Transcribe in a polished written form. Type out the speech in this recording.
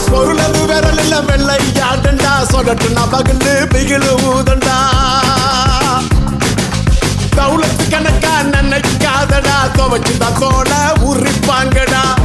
பொருளது விரலில் வெள்ளையாடண்டா சொல்லட்டுனா பகலு பிகிலு ஊதண்டா தௌலத்து கணக்கா நினைக்காதடா துவச்சுதான் தோட உரிப்பாங்கடா